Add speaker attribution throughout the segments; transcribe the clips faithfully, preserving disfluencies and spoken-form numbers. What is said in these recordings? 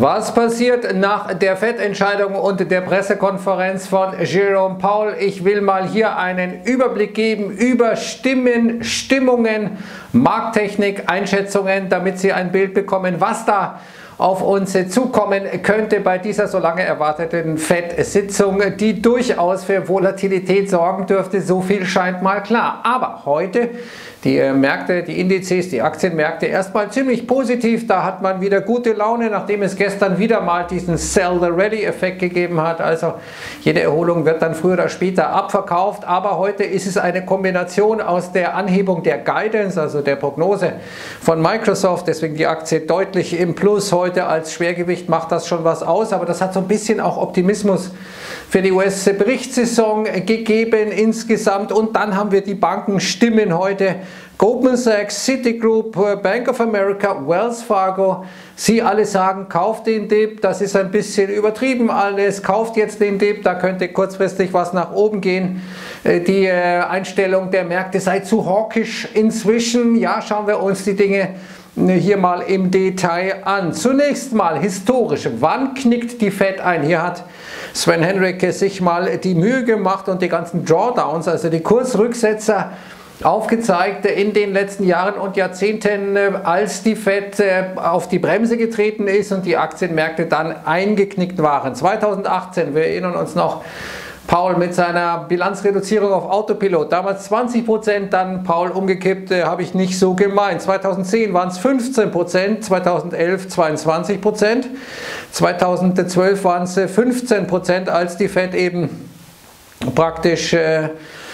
Speaker 1: Was passiert nach der Fed-Entscheidung und der Pressekonferenz von Jerome Powell? Ich will mal hier einen Überblick geben über Stimmen, Stimmungen, Markttechnik, Einschätzungen, damit Sie ein Bild bekommen, was da auf uns zukommen könnte bei dieser so lange erwarteten Fed-Sitzung, die durchaus für Volatilität sorgen dürfte. So viel scheint mal klar. Aber heute die Märkte, die Indizes, die Aktienmärkte erstmal ziemlich positiv. Da hat man wieder gute Laune, nachdem es gestern wieder mal diesen Sell-the-Ready-Effekt gegeben hat. Also jede Erholung wird dann früher oder später abverkauft. Aber heute ist es eine Kombination aus der Anhebung der Guidance, also der Prognose von Microsoft. Deswegen die Aktie deutlich im Plus heute als Schwergewicht, macht das schon was aus. Aber das hat so ein bisschen auch Optimismus für die U S-Berichtssaison gegeben insgesamt. Und dann haben wir die Bankenstimmen heute. Goldman Sachs, Citigroup, Bank of America, Wells Fargo, Sie alle sagen, kauft den Dip, das ist ein bisschen übertrieben alles, kauft jetzt den Dip, da könnte kurzfristig was nach oben gehen. Die Einstellung der Märkte sei zu hawkisch inzwischen. Ja, schauen wir uns die Dinge hier mal im Detail an. Zunächst mal historisch, wann knickt die Fed ein? Hier hat Sven Henricke sich mal die Mühe gemacht und die ganzen Drawdowns, also die Kursrücksetzer, aufgezeigt in den letzten Jahren und Jahrzehnten, als die Fed auf die Bremse getreten ist und die Aktienmärkte dann eingeknickt waren. zweitausendachtzehn, wir erinnern uns noch, Powell mit seiner Bilanzreduzierung auf Autopilot, damals zwanzig Prozent, dann Powell umgekippt, äh, habe ich nicht so gemeint. zweitausendzehn waren es fünfzehn Prozent, zweitausendelf zweiundzwanzig Prozent, zweitausendzwölf waren es fünfzehn Prozent, als die Fed eben praktisch äh,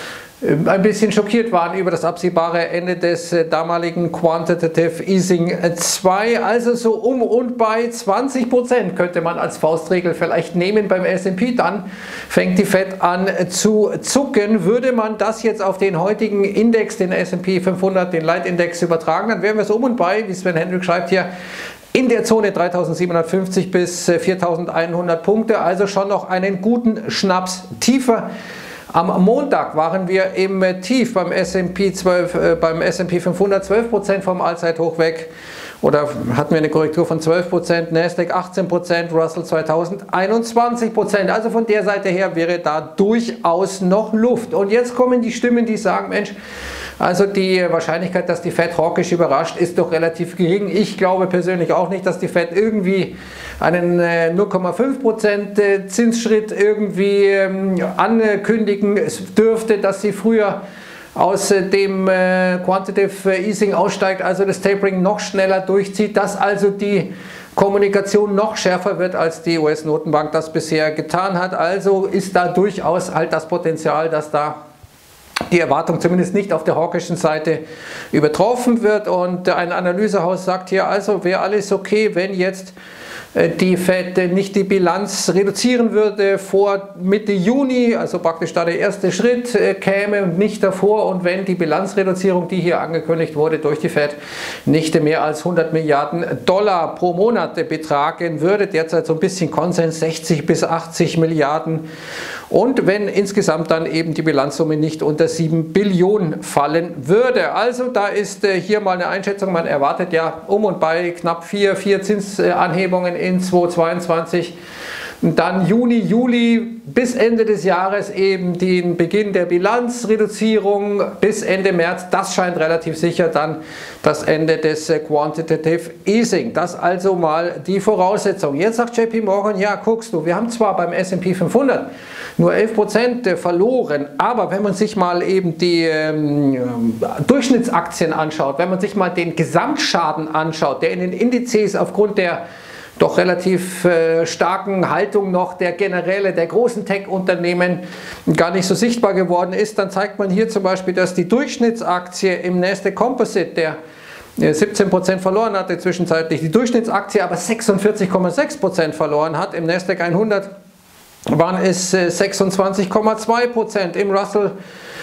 Speaker 1: ein bisschen schockiert waren über das absehbare Ende des damaligen Quantitative Easing zwei, also so um und bei zwanzig Prozent könnte man als Faustregel vielleicht nehmen beim S und P, dann fängt die Fed an zu zucken. Würde man das jetzt auf den heutigen Index, den S und P fünfhundert, den Leitindex übertragen, dann wären wir so um und bei, wie Sven Henrik schreibt hier, in der Zone dreitausendsiebenhundertfünfzig bis viertausendeinhundert Punkte, also schon noch einen guten Schnaps tiefer. Am Montag waren wir im Tief beim S und P zwölf, äh, beim S und P fünfhundert zwölf Prozent vom Allzeithoch weg, oder hatten wir eine Korrektur von zwölf Prozent, Nasdaq achtzehn Prozent, Russell zweitausend einundzwanzig Prozent. Also von der Seite her wäre da durchaus noch Luft. Und jetzt kommen die Stimmen, die sagen, Mensch, also die Wahrscheinlichkeit, dass die Fed hawkisch überrascht, ist doch relativ gering. Ich glaube persönlich auch nicht, dass die Fed irgendwie einen null Komma fünf Prozent Zinsschritt irgendwie ankündigen dürfte, dass sie früher aus dem Quantitative Easing aussteigt, also das Tapering noch schneller durchzieht, dass also die Kommunikation noch schärfer wird, als die U S-Notenbank das bisher getan hat. Also ist da durchaus halt das Potenzial, dass da die Erwartung zumindest nicht auf der hawkischen Seite übertroffen wird. Und ein Analysehaus sagt hier, also wäre alles okay, wenn jetzt die Fed nicht die Bilanz reduzieren würde vor Mitte Juni, also praktisch da der erste Schritt käme und nicht davor, und wenn die Bilanzreduzierung, die hier angekündigt wurde durch die Fed, nicht mehr als hundert Milliarden Dollar pro Monat betragen würde, derzeit so ein bisschen Konsens sechzig bis achtzig Milliarden, und wenn insgesamt dann eben die Bilanzsumme nicht unter sieben Billionen fallen würde. Also da ist hier mal eine Einschätzung, man erwartet ja um und bei knapp vier, vier Zinsanhebungen in zweitausendzweiundzwanzig, dann Juni, Juli bis Ende des Jahres eben den Beginn der Bilanzreduzierung bis Ende März, das scheint relativ sicher dann das Ende des Quantitative Easing. Das also mal die Voraussetzung. Jetzt sagt J P Morgan, ja guckst du, wir haben zwar beim S und P fünfhundert nur elf Prozent verloren, aber wenn man sich mal eben die ähm, Durchschnittsaktien anschaut, wenn man sich mal den Gesamtschaden anschaut, der in den Indizes aufgrund der doch relativ äh, starken Haltung noch der Generäle, der großen Tech-Unternehmen gar nicht so sichtbar geworden ist, dann zeigt man hier zum Beispiel, dass die Durchschnittsaktie im Nasdaq Composite, der siebzehn Prozent verloren hatte zwischenzeitlich, die Durchschnittsaktie aber sechsundvierzig Komma sechs Prozent verloren hat, im Nasdaq hundert waren es äh, sechsundzwanzig Komma zwei Prozent, im Russell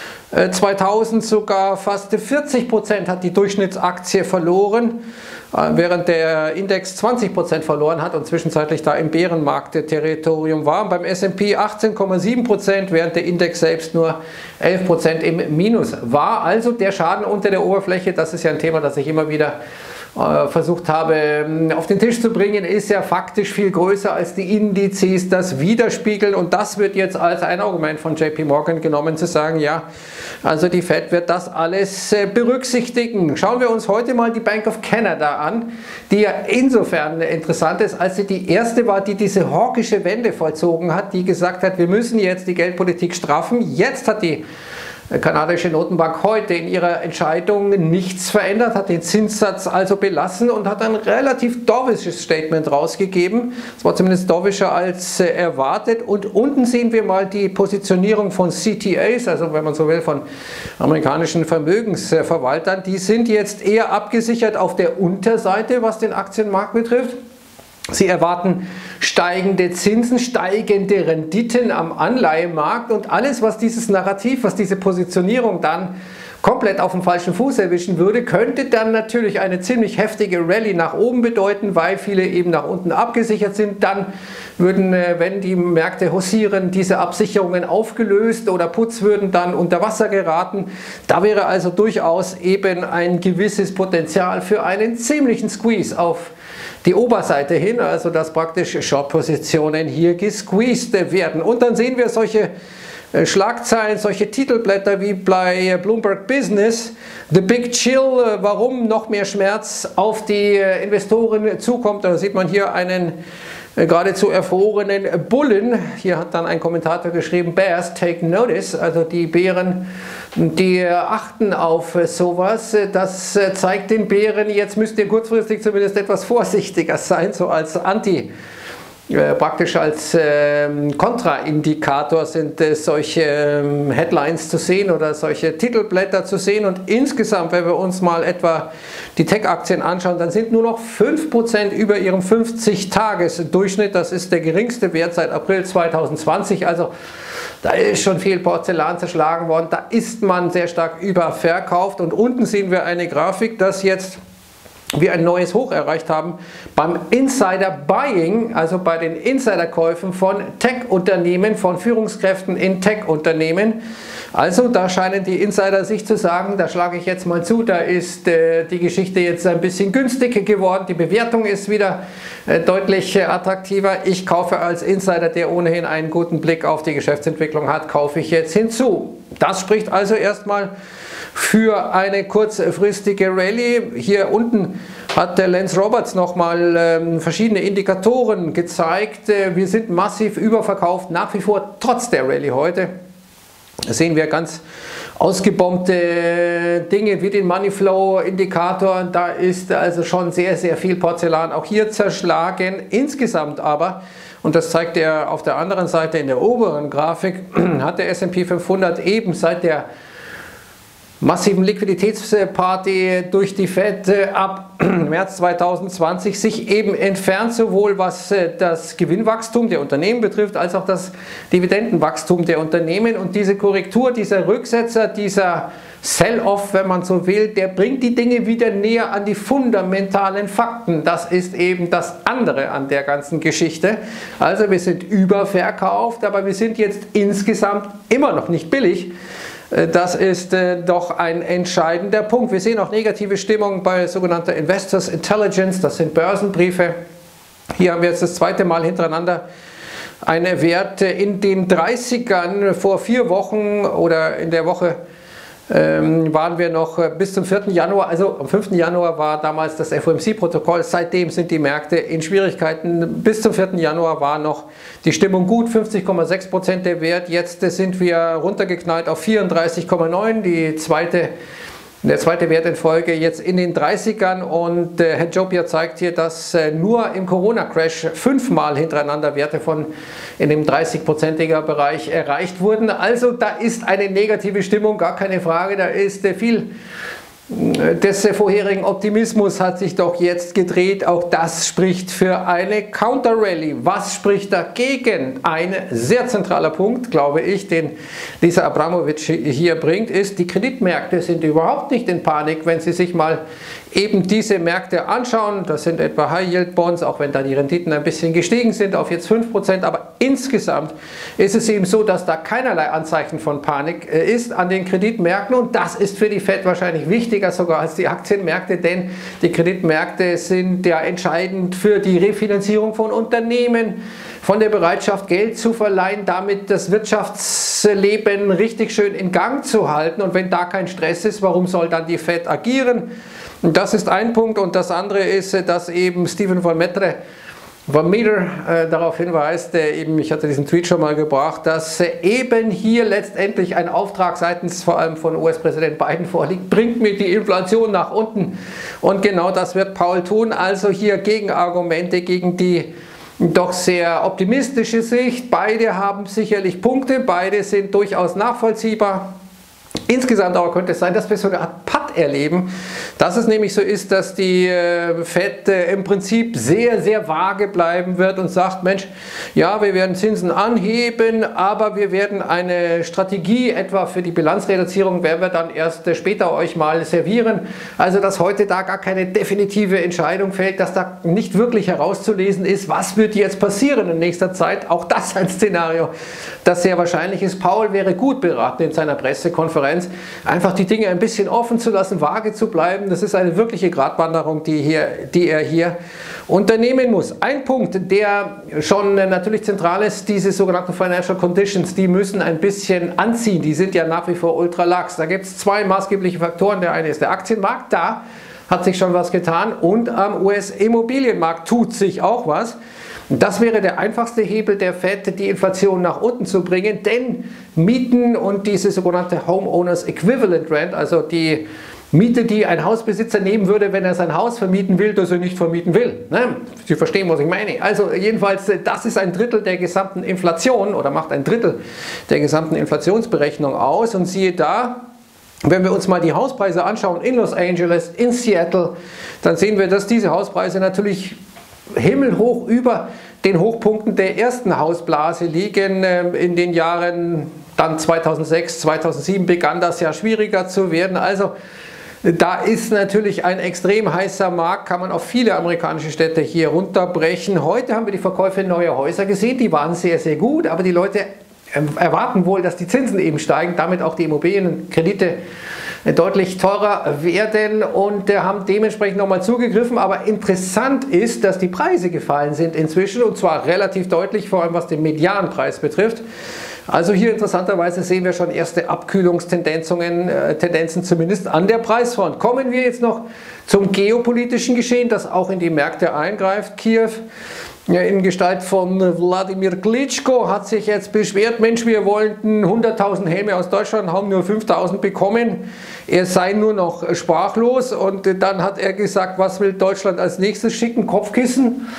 Speaker 1: zweitausend sogar fast vierzig Prozent hat die Durchschnittsaktie verloren, während der Index zwanzig Prozent verloren hat und zwischenzeitlich da im Bärenmarkt-Territorium war. Beim S und P achtzehn Komma sieben Prozent, während der Index selbst nur elf Prozent im Minus war. Also der Schaden unter der Oberfläche, das ist ja ein Thema, das ich immer wieder äh, versucht habe auf den Tisch zu bringen, ist ja faktisch viel größer als die Indizes das widerspiegeln, und das wird jetzt als ein Argument von J P Morgan genommen, zu sagen, ja, also die Fed wird das alles äh, berücksichtigen. Schauen wir uns heute mal die Bank of Canada an, die ja insofern interessant ist, als sie die erste war, die diese hawkische Wende vollzogen hat, die gesagt hat, wir müssen jetzt die Geldpolitik straffen. Jetzt hat die kanadische Notenbank heute in ihrer Entscheidung nichts verändert, hat den Zinssatz also belassen und hat ein relativ dovisches Statement rausgegeben. Es war zumindest dovischer als erwartet. Und unten sehen wir mal die Positionierung von C T As, also wenn man so will, von amerikanischen Vermögensverwaltern. Die sind jetzt eher abgesichert auf der Unterseite, was den Aktienmarkt betrifft. Sie erwarten steigende Zinsen, steigende Renditen am Anleihemarkt, und alles, was dieses Narrativ, was diese Positionierung dann komplett auf dem falschen Fuß erwischen würde, könnte dann natürlich eine ziemlich heftige Rallye nach oben bedeuten, weil viele eben nach unten abgesichert sind. Dann würden, wenn die Märkte haussieren, diese Absicherungen aufgelöst oder Puts würden dann unter Wasser geraten. Da wäre also durchaus eben ein gewisses Potenzial für einen ziemlichen Squeeze auf die Oberseite hin, also dass praktisch Short-Positionen hier gesqueezed werden. Und dann sehen wir solche Schlagzeilen, solche Titelblätter wie bei Bloomberg Business, The Big Chill, warum noch mehr Schmerz auf die Investoren zukommt. Da sieht man hier einen geradezu erfrorenen Bullen. Hier hat dann ein Kommentator geschrieben, Bears take notice, also die Bären, die achten auf sowas. Das zeigt den Bären, jetzt müsst ihr kurzfristig zumindest etwas vorsichtiger sein, so als Anti- Äh, praktisch als äh, Kontraindikator sind äh, solche äh, Headlines zu sehen oder solche Titelblätter zu sehen. Und insgesamt, wenn wir uns mal etwa die Tech-Aktien anschauen, dann sind nur noch fünf Prozent über ihrem fünfzig-Tages-Durchschnitt. Das ist der geringste Wert seit April zweitausendzwanzig. Also da ist schon viel Porzellan zerschlagen worden. Da ist man sehr stark überverkauft. Und unten sehen wir eine Grafik, dass jetzt wir ein neues Hoch erreicht haben beim Insider Buying, also bei den Insiderkäufen von Tech-Unternehmen, von Führungskräften in Tech-Unternehmen. Also da scheinen die Insider sich zu sagen, da schlage ich jetzt mal zu, da ist äh, die Geschichte jetzt ein bisschen günstig geworden, die Bewertung ist wieder äh, deutlich äh, attraktiver. Ich kaufe als Insider, der ohnehin einen guten Blick auf die Geschäftsentwicklung hat, kaufe ich jetzt hinzu. Das spricht also erstmal für eine kurzfristige Rallye. Hier unten hat der Lance Roberts nochmal ähm, verschiedene Indikatoren gezeigt. Äh, wir sind massiv überverkauft, nach wie vor trotz der Rallye heute. Da sehen wir ganz ausgebombte Dinge wie den Moneyflow-Indikator. Da ist also schon sehr, sehr viel Porzellan auch hier zerschlagen. Insgesamt aber, und das zeigt er auf der anderen Seite in der oberen Grafik, hat der S und P fünfhundert eben seit der massiven Liquiditätsparty durch die Fed ab März zweitausendzwanzig sich eben entfernt, sowohl was das Gewinnwachstum der Unternehmen betrifft, als auch das Dividendenwachstum der Unternehmen. Und diese Korrektur, dieser Rücksetzer, dieser Sell-off, wenn man so will, der bringt die Dinge wieder näher an die fundamentalen Fakten. Das ist eben das andere an der ganzen Geschichte. Also wir sind überverkauft, aber wir sind jetzt insgesamt immer noch nicht billig. Das ist äh, doch ein entscheidender Punkt. Wir sehen auch negative Stimmung bei sogenannter Investors Intelligence, das sind Börsenbriefe. Hier haben wir jetzt das zweite Mal hintereinander eine Wert in den dreißigern. Vor vier Wochen oder in der Woche ähm, waren wir noch bis zum vierten Januar, also am fünften Januar war damals das F O M C-Protokoll, seitdem sind die Märkte in Schwierigkeiten. Bis zum vierten Januar war noch die Stimmung gut, fünfzig Komma sechs Prozent der Wert, jetzt sind wir runtergeknallt auf vierunddreißig Komma neun, die zweite Der zweite Wert in Folge jetzt in den dreißigern, und äh, Herr Jopia zeigt hier, dass äh, nur im Corona-Crash fünfmal hintereinander Werte von in dem dreißig-prozentiger Bereich erreicht wurden. Also da ist eine negative Stimmung, gar keine Frage, da ist äh, viel des vorherigen Optimismus hat sich doch jetzt gedreht. Auch das spricht für eine Counter-Rally. Was spricht dagegen? Ein sehr zentraler Punkt, glaube ich, den Lisa Abramowitsch hier bringt, ist, die Kreditmärkte sind überhaupt nicht in Panik. Wenn Sie sich mal eben diese Märkte anschauen. Das sind etwa High Yield Bonds, auch wenn da die Renditen ein bisschen gestiegen sind auf jetzt fünf Prozent, aber insgesamt ist es eben so, dass da keinerlei Anzeichen von Panik ist an den Kreditmärkten, und das ist für die Fed wahrscheinlich wichtiger sogar als die Aktienmärkte, denn die Kreditmärkte sind ja entscheidend für die Refinanzierung von Unternehmen, von der Bereitschaft, Geld zu verleihen, damit das Wirtschaftsleben richtig schön in Gang zu halten. Und wenn da kein Stress ist, warum soll dann die Fed agieren? Und das ist ein Punkt. Und das andere ist, dass eben Stephen von Metre Von Meter äh, darauf hinweist, äh, eben, ich hatte diesen Tweet schon mal gebracht, dass äh, eben hier letztendlich ein Auftrag seitens vor allem von U S-Präsident Biden vorliegt, bringt mir die Inflation nach unten, und genau das wird Paul tun, also hier Gegenargumente gegen die doch sehr optimistische Sicht. Beide haben sicherlich Punkte, beide sind durchaus nachvollziehbar. Insgesamt aber könnte es sein, dass wir so eine Art Putt erleben, dass es nämlich so ist, dass die äh, Fed äh, im Prinzip sehr, sehr vage bleiben wird und sagt, Mensch, ja, wir werden Zinsen anheben, aber wir werden eine Strategie etwa für die Bilanzreduzierung, werden wir dann erst äh, später euch mal servieren. Also, dass heute da gar keine definitive Entscheidung fällt, dass da nicht wirklich herauszulesen ist, was wird jetzt passieren in nächster Zeit. Auch das ein Szenario, das sehr wahrscheinlich ist. Paul wäre gut beraten in seiner Pressekonferenz, einfach die Dinge ein bisschen offen zu lassen, vage zu bleiben. Das ist eine wirkliche Gratwanderung, die, hier, die er hier unternehmen muss. Ein Punkt, der schon natürlich zentral ist, diese sogenannten Financial Conditions, die müssen ein bisschen anziehen. Die sind ja nach wie vor ultra lax. Da gibt es zwei maßgebliche Faktoren. Der eine ist der Aktienmarkt, da hat sich schon was getan, und am U S-Immobilienmarkt tut sich auch was. Das wäre der einfachste Hebel der Fed, die Inflation nach unten zu bringen, denn Mieten und diese sogenannte Homeowners Equivalent Rent, also die Miete, die ein Hausbesitzer nehmen würde, wenn er sein Haus vermieten will, das er nicht vermieten will. Ne? Sie verstehen, was ich meine. Also jedenfalls, das ist ein Drittel der gesamten Inflation oder macht ein Drittel der gesamten Inflationsberechnung aus, und siehe da, wenn wir uns mal die Hauspreise anschauen in Los Angeles, in Seattle, dann sehen wir, dass diese Hauspreise natürlich himmelhoch über den Hochpunkten der ersten Hausblase liegen. In den Jahren dann zweitausendsechs, zweitausendsieben begann das ja schwieriger zu werden. Also da ist natürlich ein extrem heißer Markt, kann man auf viele amerikanische Städte hier runterbrechen. Heute haben wir die Verkäufe neuer Häuser gesehen, die waren sehr, sehr gut, aber die Leute erwarten wohl, dass die Zinsen eben steigen, damit auch die Immobilienkredite deutlich teurer werden, und haben dementsprechend nochmal zugegriffen. Aber interessant ist, dass die Preise gefallen sind inzwischen, und zwar relativ deutlich, vor allem was den Medianpreis betrifft. Also hier interessanterweise sehen wir schon erste Abkühlungstendenzen, äh, Tendenzen zumindest an der Preisfront. Kommen wir jetzt noch zum geopolitischen Geschehen, das auch in die Märkte eingreift. Kiew in Gestalt von Wladimir Klitschko hat sich jetzt beschwert, Mensch, wir wollten hunderttausend Helme aus Deutschland, haben nur fünftausend bekommen. Er sei nur noch sprachlos, und dann hat er gesagt, was will Deutschland als nächstes schicken? Kopfkissen?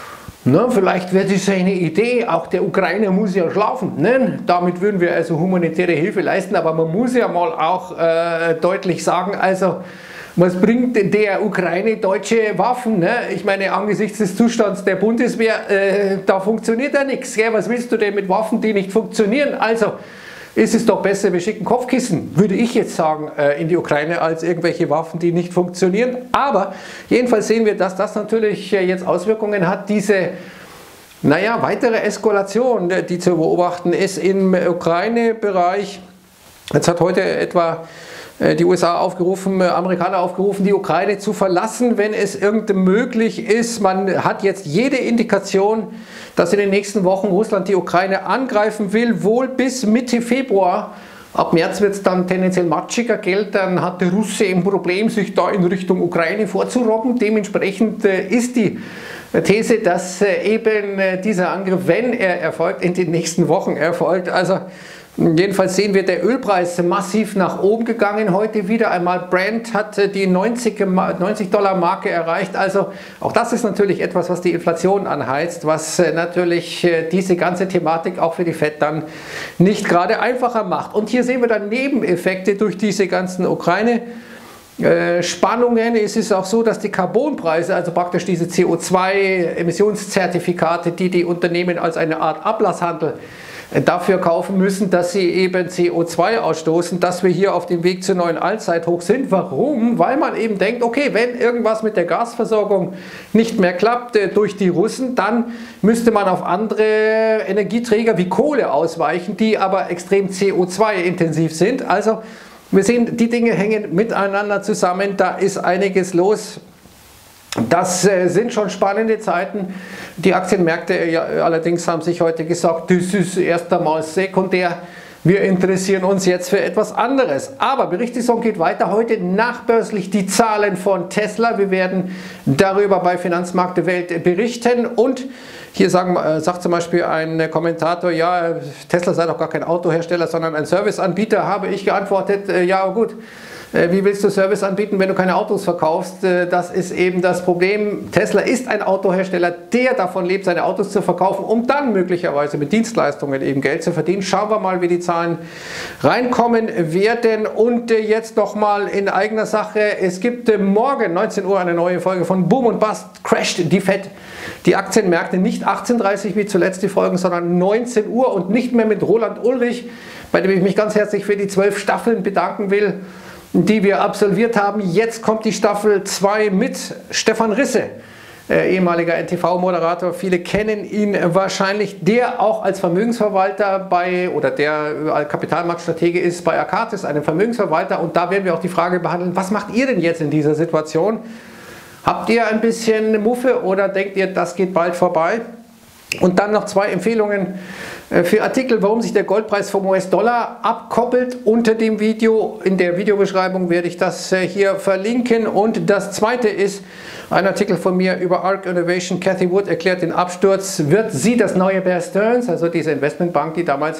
Speaker 1: Na, vielleicht wäre das eine Idee, auch der Ukraine muss ja schlafen. Ne? Damit würden wir also humanitäre Hilfe leisten, aber man muss ja mal auch äh, deutlich sagen, also was bringt der Ukraine deutsche Waffen? Ne? Ich meine, angesichts des Zustands der Bundeswehr, äh, da funktioniert ja nichts. Gell? Was willst du denn mit Waffen, die nicht funktionieren? Also ist es doch besser, wir schicken Kopfkissen, würde ich jetzt sagen, äh, in die Ukraine, als irgendwelche Waffen, die nicht funktionieren. Aber jedenfalls sehen wir, dass das natürlich äh, jetzt Auswirkungen hat, diese naja, weitere Eskalation, die zu beobachten ist im Ukraine-Bereich. Jetzt hat heute etwa die U S A aufgerufen, Amerikaner aufgerufen, die Ukraine zu verlassen, wenn es irgend möglich ist. Man hat jetzt jede Indikation, dass in den nächsten Wochen Russland die Ukraine angreifen will, wohl bis Mitte Februar. Ab März wird es dann tendenziell matschiger Geld, dann hat der Russe ein Problem, sich da in Richtung Ukraine vorzurobben. Dementsprechend ist die These, dass eben dieser Angriff, wenn er erfolgt, in den nächsten Wochen erfolgt. Also jedenfalls sehen wir, der Ölpreis massiv nach oben gegangen heute wieder einmal. Brent hat die neunzig Dollar Marke erreicht. Also auch das ist natürlich etwas, was die Inflation anheizt, was natürlich diese ganze Thematik auch für die Fed dann nicht gerade einfacher macht. Und hier sehen wir dann Nebeneffekte durch diese ganzen Ukraine Spannungen. Es ist auch so, dass die Carbonpreise, also praktisch diese C O zwei Emissionszertifikate, die die Unternehmen als eine Art Ablasshandel dafür kaufen müssen, dass sie eben C O zwei ausstoßen, dass wir hier auf dem Weg zur neuen Allzeithoch sind. Warum? Weil man eben denkt, okay, wenn irgendwas mit der Gasversorgung nicht mehr klappt äh, durch die Russen, dann müsste man auf andere Energieträger wie Kohle ausweichen, die aber extrem C O zwei intensiv sind. Also wir sehen, die Dinge hängen miteinander zusammen, da ist einiges los. Das äh, sind schon spannende Zeiten. Die Aktienmärkte ja, allerdings haben sich heute gesagt, das ist erst einmal sekundär. Wir interessieren uns jetzt für etwas anderes. Aber Berichtssaison geht weiter. Heute nachbörslich die Zahlen von Tesla. Wir werden darüber bei Finanzmarkt Welt berichten. Und hier sagen, äh, sagt zum Beispiel ein Kommentator, ja, Tesla sei doch gar kein Autohersteller, sondern ein Serviceanbieter. Habe ich geantwortet, äh, ja gut. Wie willst du Service anbieten, wenn du keine Autos verkaufst? Das ist eben das Problem. Tesla ist ein Autohersteller, der davon lebt, seine Autos zu verkaufen, um dann möglicherweise mit Dienstleistungen eben Geld zu verdienen. Schauen wir mal, wie die Zahlen reinkommen werden. Und jetzt noch mal in eigener Sache. Es gibt morgen neunzehn Uhr eine neue Folge von Boom und Bust. Crasht die Fed die Aktienmärkte nicht achtzehn Uhr dreißig wie zuletzt die Folgen, sondern neunzehn Uhr und nicht mehr mit Roland Ulrich, bei dem ich mich ganz herzlich für die zwölf Staffeln bedanken will, die wir absolviert haben. Jetzt kommt die Staffel zwei mit Stefan Risse, äh, ehemaliger N T V-Moderator. Viele kennen ihn wahrscheinlich, der auch als Vermögensverwalter bei, oder der als Kapitalmarktstratege ist bei Akatis, einem Vermögensverwalter. Und da werden wir auch die Frage behandeln, was macht ihr denn jetzt in dieser Situation? Habt ihr ein bisschen Muffe oder denkt ihr, das geht bald vorbei? Und dann noch zwei Empfehlungen für Artikel, warum sich der Goldpreis vom U S-Dollar abkoppelt unter dem Video. In der Videobeschreibung werde ich das hier verlinken. Und das zweite ist ein Artikel von mir über Arc Innovation. Cathie Wood erklärt den Absturz. Wird sie das neue Bear Stearns, also diese Investmentbank, die damals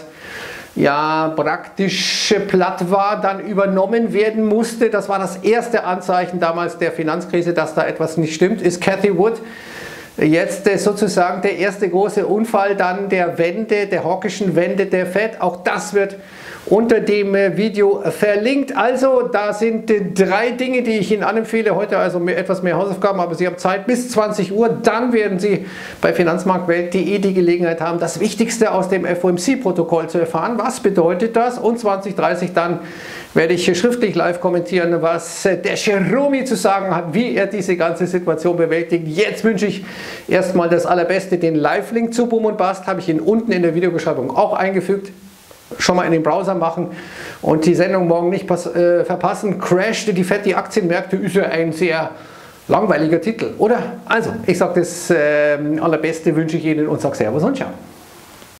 Speaker 1: ja praktisch platt war, dann übernommen werden musste? Das war das erste Anzeichen damals der Finanzkrise, dass da etwas nicht stimmt, ist Cathie Wood. Jetzt sozusagen der erste große Unfall dann der Wende, der hawkischen Wende der Fed. Auch das wird unter dem Video verlinkt. Also da sind drei Dinge, die ich Ihnen anempfehle. Heute also etwas mehr Hausaufgaben, aber Sie haben Zeit bis zwanzig Uhr. Dann werden Sie bei finanzmarktwelt punkt de die Gelegenheit haben, das Wichtigste aus dem F O M C-Protokoll zu erfahren. Was bedeutet das? Und zwanzig Uhr dreißig dann werde ich schriftlich live kommentieren, was der Jerome zu sagen hat, wie er diese ganze Situation bewältigt. Jetzt wünsche ich erstmal das Allerbeste. Den Live-Link zu Boom und Bust habe ich Ihnen unten in der Videobeschreibung auch eingefügt. Schon mal in den Browser machen und die Sendung morgen nicht äh, verpassen. Crashte die Fed die Aktienmärkte, ist ja ein sehr langweiliger Titel, oder? Also, ich sage das äh, Allerbeste, wünsche ich Ihnen und sage Servus und Ciao.